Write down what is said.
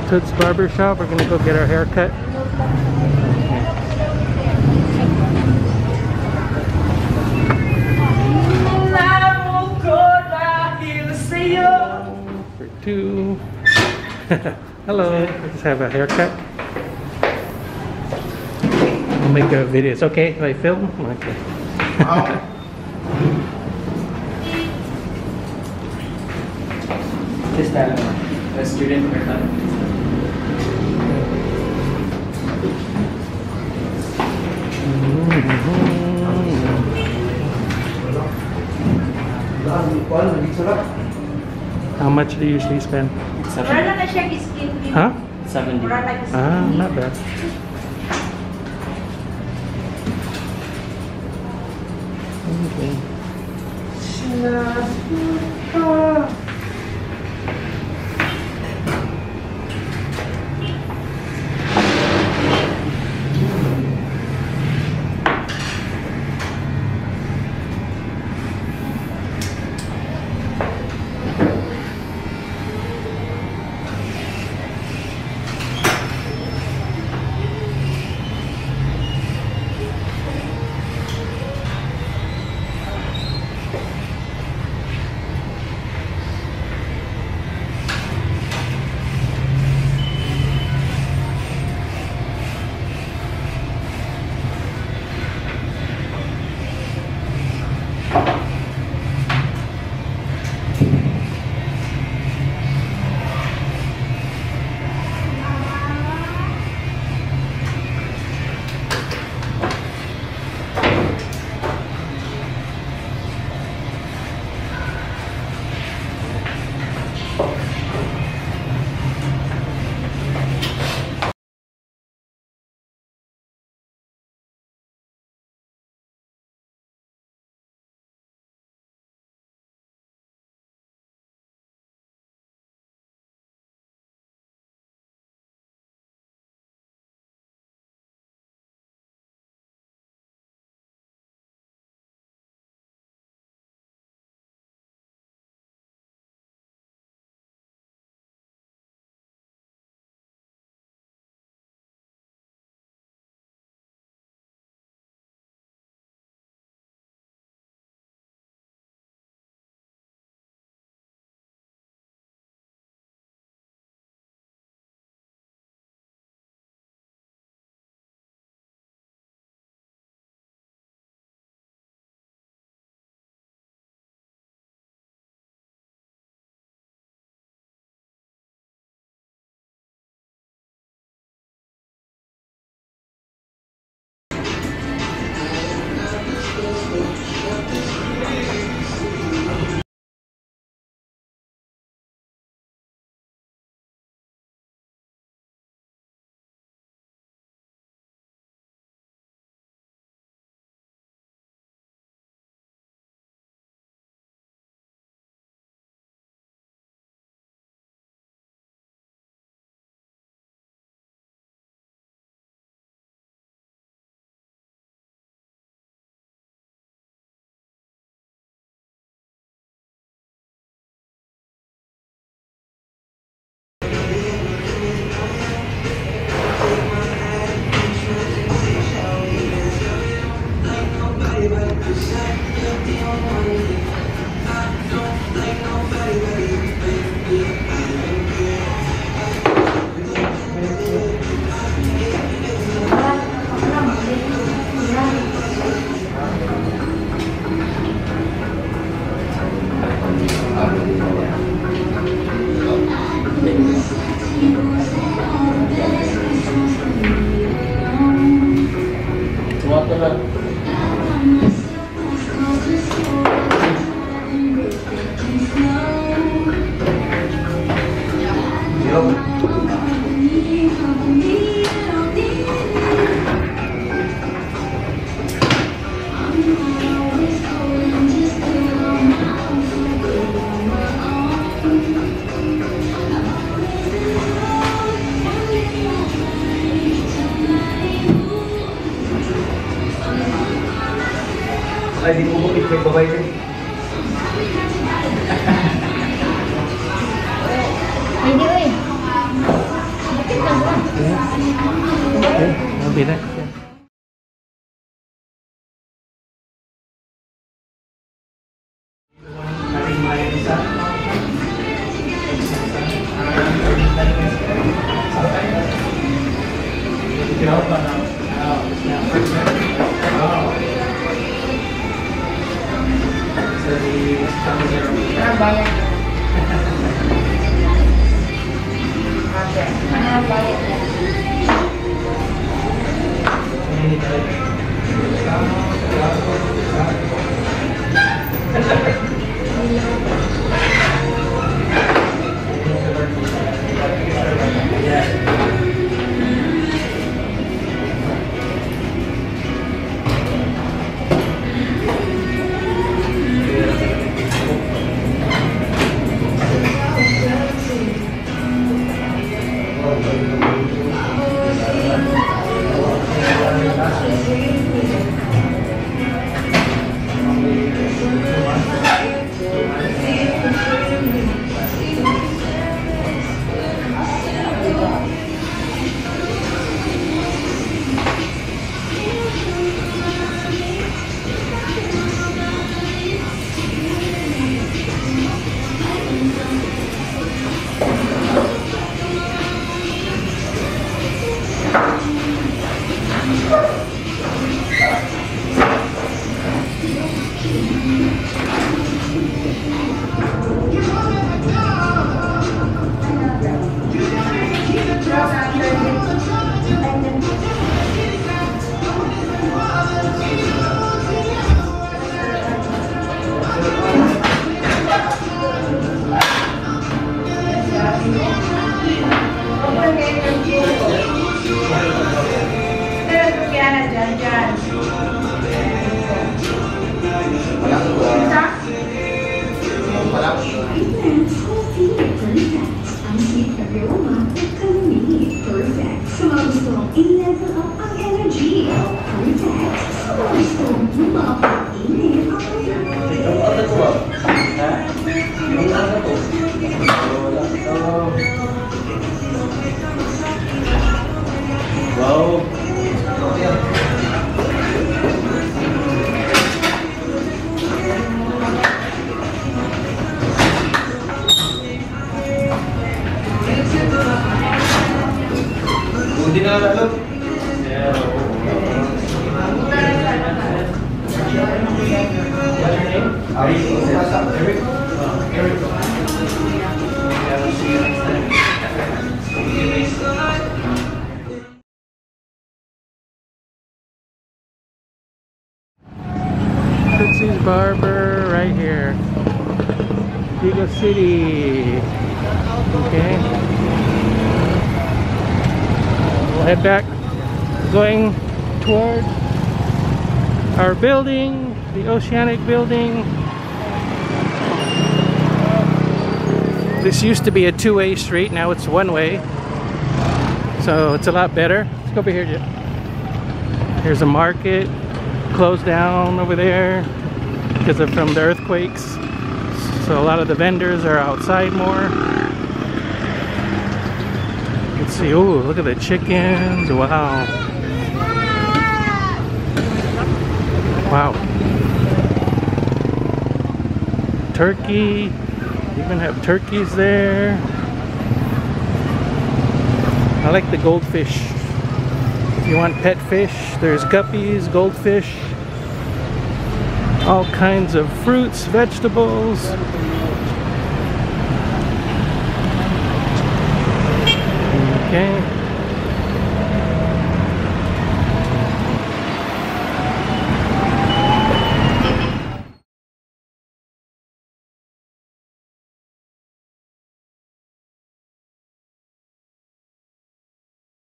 Toots Barber Shop. We're gonna go get our hair cut. For two. Hello. Let's have a haircut. I'll make a video. It's okay if I film? Okay. Just a student haircut. How much do you usually spend? 70. Huh? 70. Ah, not bad. Okay. Ay, di mo bukit kay babay din. Hindi, oy. be next. Yeah. TOOTS Barber right here, Digos City. Okay, we'll head back, going toward our building, the Oceanic building. This used to be a two-way street, now it's one-way, so it's a lot better. Let's go over here. Here's a market, closed down over there because of from the earthquakes, so a lot of the vendors are outside more. Let's see. Oh, look at the chickens. Wow. Wow. Turkey. You even have turkeys there. I like the goldfish. If you want pet fish, there's guppies, goldfish, all kinds of fruits, vegetables. Okay.